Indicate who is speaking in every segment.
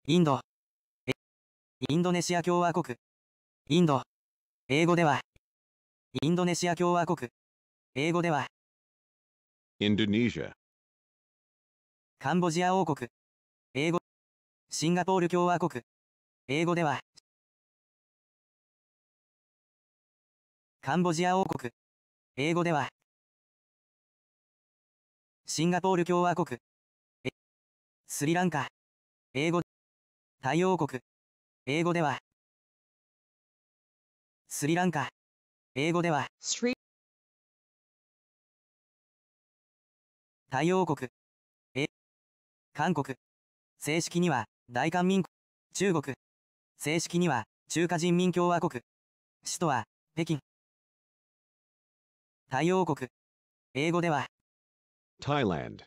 Speaker 1: インド、インドネシア共和国、インド、英語では、インドネシア共和国、英語では、
Speaker 2: Indonesia,
Speaker 1: カンボジア王国、英語、シンガポール共和国、英語では、カンボジア王国、英語では、シンガポール共和国、スリランカ、英語、タイ王国、英語では、スリランカ、英語では、タイ王国、韓国、正式には大韓民国、中国、正式には中華人民共和国、首都は北京、タイ王国、英語では
Speaker 2: Thailand,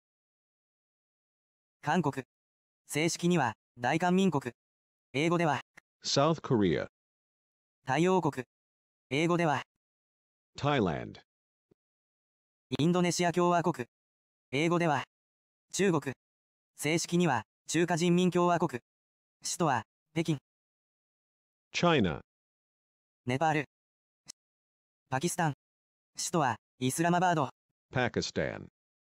Speaker 1: 韓国、正式には大韓民国、英語では
Speaker 2: South Korea,
Speaker 1: タイ王国、英語では
Speaker 2: Thailand,
Speaker 1: インドネシア共和国、英語では中国、正式には中華人民共和国、首都は北京、
Speaker 2: China,
Speaker 1: ネパール、パキスタン、首都はイスラマバード、
Speaker 2: Pakistan,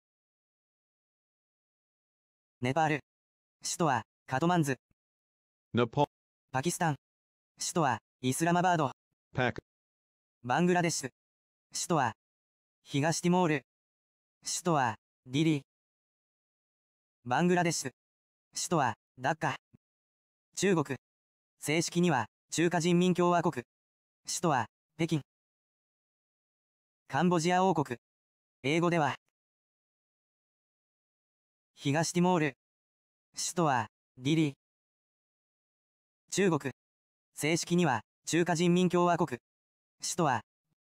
Speaker 1: ネパール、首都はカトマンズ、
Speaker 2: Nepal,
Speaker 1: パキスタン、首都はイスラマバード、
Speaker 2: Pak,
Speaker 1: バングラデシュ、首都は東ティモール、首都はディリー、バングラデシュ、首都はダッカ、中国、正式には中華人民共和国、首都は北京、カンボジア王国、英語では東ティモール、首都はディリー、中国、正式には中華人民共和国、首都は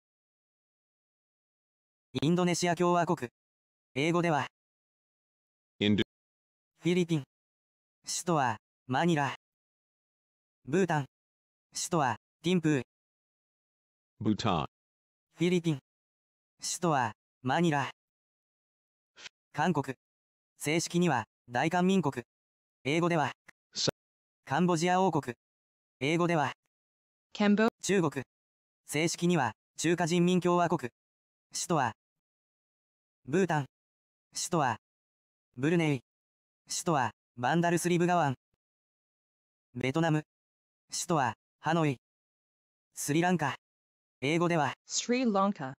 Speaker 1: インドネシア共和国、英語では
Speaker 2: Indo,
Speaker 1: フィリピン、首都はマニラ、ブータン、首都はティンプー、
Speaker 2: Bhutan,
Speaker 1: フィリピン、首都はマニラ、韓国、正式には大韓民国、英語では
Speaker 2: Sa-
Speaker 1: カンボジア王国、英語では
Speaker 3: Cambo,
Speaker 1: 中国、正式には中華人民共和国、首都はブータン、首都はブルネイ、首都はバンダルスリブガワン、ベトナム、首都はハノイ、スリランカ、英語では
Speaker 3: Sri Lanka,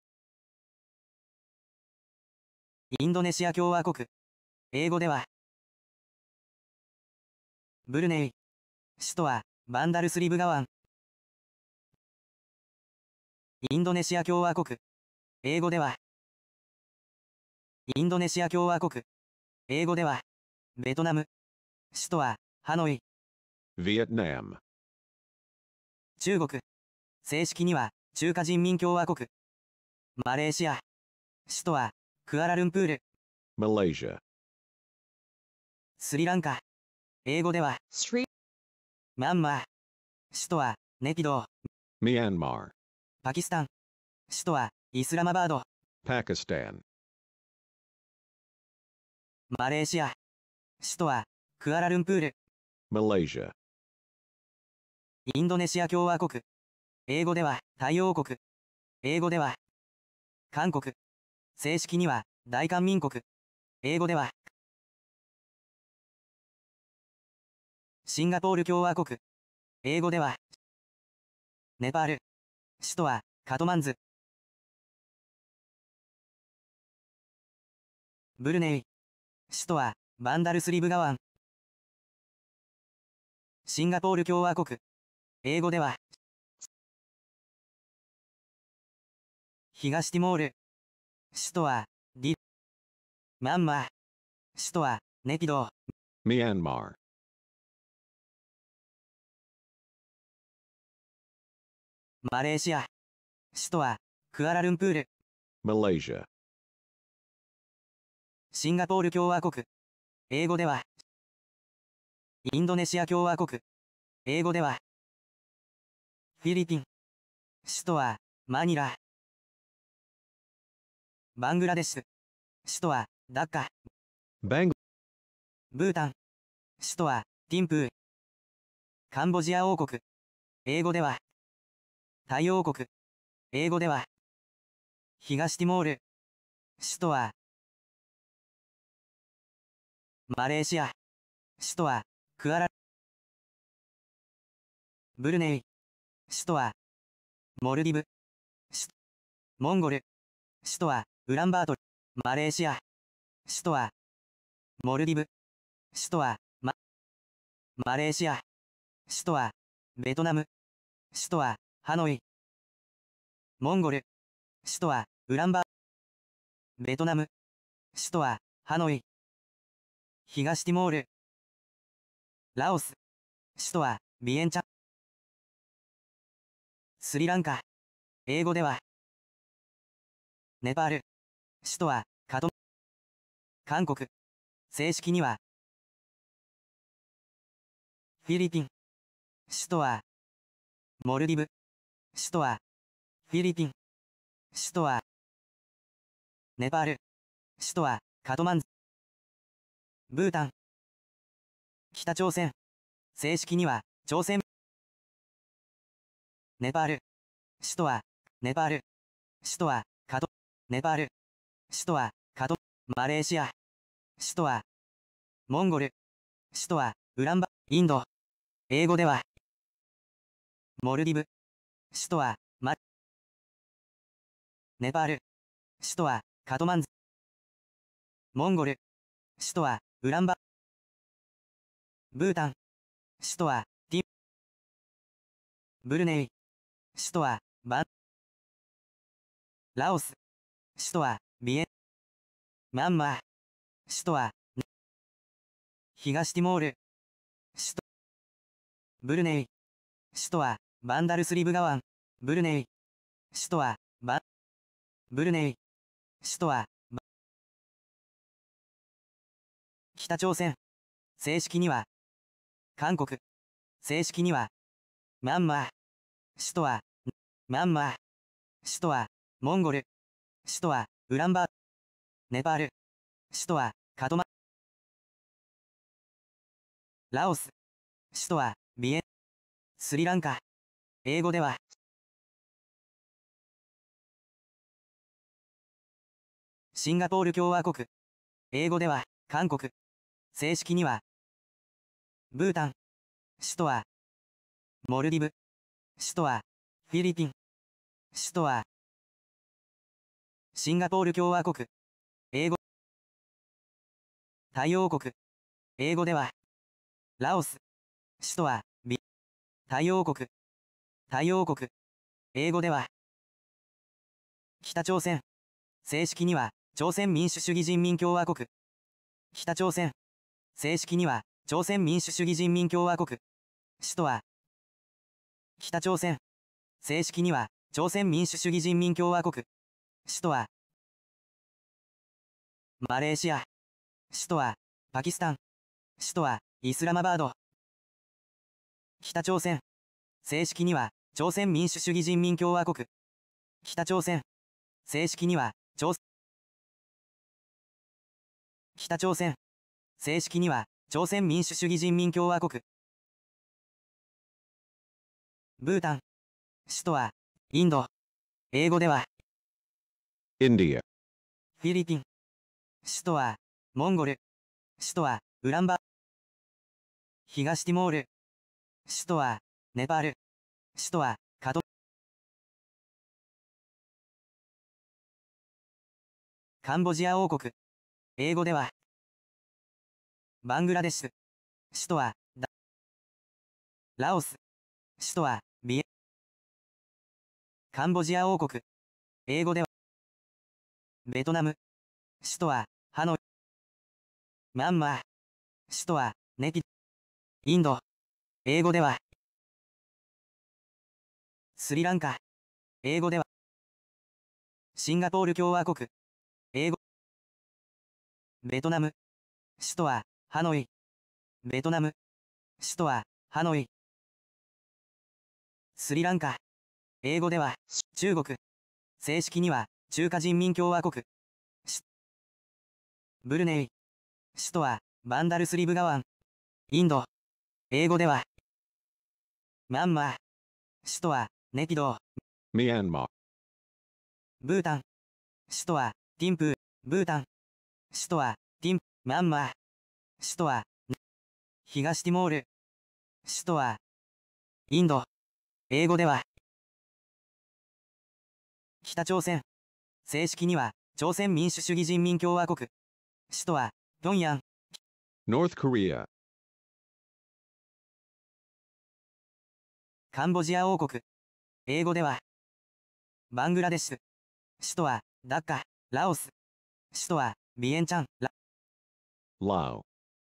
Speaker 1: インドネシア共和国、英語ではブルネイ、首都はバンダルスリブガワン、インドネシア共和国、英語ではインドネシア共和国、英語ではベトナム、首都はハノイ、
Speaker 2: Vietnam,
Speaker 1: 中国、正式には中華人民共和国、マレーシア、首都はクアラルンプール、
Speaker 2: Malaysia,
Speaker 1: スリランカ、英語では
Speaker 3: Sri,
Speaker 1: ミャンマー、首都はネピドー、
Speaker 2: Myanmar,
Speaker 1: パキスタン、首都はイスラマバード、
Speaker 2: Pakistan,
Speaker 1: マレーシア、首都はクアラルンプール、
Speaker 2: Malaysia,
Speaker 1: インドネシア共和国、英語ではタイ王国、英語では韓国、正式には大韓民国、英語ではシンガポール共和国、英語ではネパール、首都はカトマンズ、ブルネイ、首都はバンダルスリブガワン、シンガポール共和国、英語では東ティモール、首都はディ、ミャンマー、首都はネピドー、
Speaker 2: Myanmar,
Speaker 1: マレーシア、首都はクアラルンプール、
Speaker 2: Malaysia,
Speaker 1: シンガポール共和国、英語ではインドネシア共和国、英語ではフィリピン、首都はマニラ、バングラデシュ、首都はダッカ、
Speaker 2: Bangladesh,
Speaker 1: ブータン、首都はティンプー。カンボジア王国。英語では。タイ王国。英語では。東ティモール。首都は。マレーシア。首都は、クアラ。ブルネイ。首都は、モルディブ。モンゴル。首都は、ウランバートル。マレーシア。首都は、モルディブ。首都は、マレーシア。首都は、ベトナム。首都は、ハノイ。モンゴル。首都は、ウランバー。ベトナム。首都は、ハノイ。東ティモール。ラオス。首都は、ビエンチャン。スリランカ。英語では。ネパール。首都は、韓国。正式には。フィリピン。首都は、モルディブ。首都は、フィリピン。首都は、ネパール。首都は、カトマンズ。ブータン。北朝鮮。正式には、朝鮮。ネパール。首都は、ネパール。首都は、ネパール。首都は、マレーシア。首都は、モンゴル。首都は、インド。英語では、モルディブ。首都は、ネパール。首都は、カトマンズ。モンゴル。首都は、ブータン。首都は、ブルネイ。首都は、ラオス。首都は、ミャンマー。首都は、東ティモール。首都、ブルネイ。首都は、バンダルスリブガワン。ブルネイ。首都は、ブルネイ。首都は、北朝鮮。正式には、韓国。正式には、ミャンマー。首都は、ミャンマー。首都は、モンゴル。首都は、ネパール。首都は、ラオス。首都は、スリランカ。英語では、シンガポール共和国。英語では、韓国。正式には、ブータン。首都は、モルディブ。首都は、フィリピン。首都は、シンガポール共和国。英語。タイ王国。英語では、ラオス。首都は、タイ王国。タイ王国。英語では、北朝鮮。正式には、朝鮮民主主義人民共和国。北朝鮮。正式には、朝鮮民主主義人民共和国。首都は、北朝鮮。正式には、朝鮮民主主義人民共和国。首都は、マレーシア。首都は、パキスタン。首都は、イスラマバード。北朝鮮。正式には、朝鮮民主主義人民共和国。北朝鮮。正式には、北朝鮮。正式には、朝鮮民主主義人民共和国。ブータン。首都は、インド。英語では、
Speaker 2: India.
Speaker 1: フィリピン。首都は、モンゴル。首都は、東ティモール。首都は、ネパール。首都は、カンボジア王国。英語では、バングラデシュ。首都は、ラオス。首都は、カンボジア王国。英語では、ベトナム。首都は、ハノイ。ミャンマー。首都は、インド。英語では、スリランカ。英語では、シンガポール共和国。英語。ベトナム。首都は、ハノイ。ベトナム。首都は、ハノイ。スリランカ。英語では、中国。正式には、中華人民共和国。ブルネイ。首都は、バンダルスリブガワン。インド。 英語では、ミャンマー。首都は、ネピドー。
Speaker 2: Myanmar.
Speaker 1: ブータン。首都は、ティンプー。ブータン。首都は、ティン、ミャンマー。首都は、東ティモール。首都は、インド。英語では、北朝鮮。正式には、朝鮮民主主義人民共和国。首都は、平壌。
Speaker 2: North Korea.
Speaker 1: カンボジア王国。英語では、バングラデシュ。首都は、ダッカ。ラオス。首都は、ビエンチャン。
Speaker 2: Lao.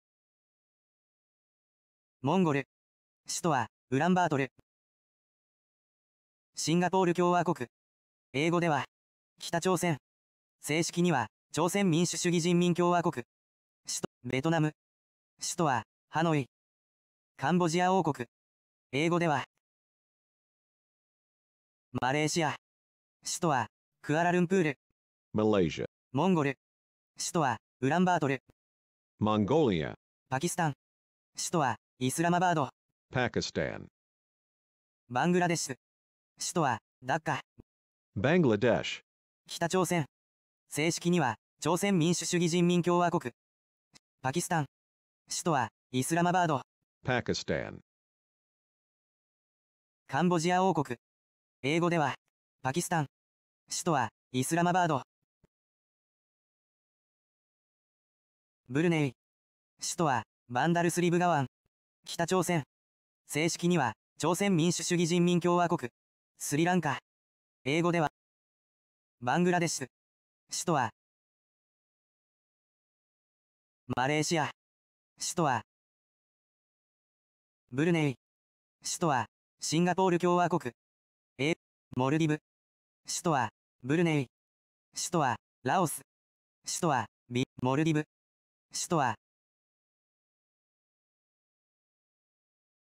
Speaker 1: モンゴル。首都は、ウランバートル。シンガポール共和国。英語では、北朝鮮。正式には、朝鮮民主主義人民共和国。首都、ベトナム。首都は、ハノイ。カンボジア王国。英語では、マレーシア。首都は、クアラルンプール。
Speaker 2: Malaysia.
Speaker 1: モンゴル。首都は、ウランバートル。
Speaker 2: Mongolia.
Speaker 1: パキスタン。首都は、イスラマバード。
Speaker 2: Pakistan.
Speaker 1: バングラデシュ。首都は、ダッカ。
Speaker 2: Bangladesh.
Speaker 1: 北朝鮮。正式には、朝鮮民主主義人民共和国。パキスタン。首都は、イスラマバード。
Speaker 2: Pakistan.
Speaker 1: カンボジア王国。英語では、パキスタン。首都は、イスラマバード。ブルネイ。首都は、バンダルスリブガワン。北朝鮮。正式には、朝鮮民主主義人民共和国。スリランカ。英語では、バングラデシュ。首都は、マレーシア。首都は、ブルネイ。首都は、シンガポール共和国。モルディブ。首都は、ブルネイ。首都は、ラオス。首都は、モルディブ。首都は、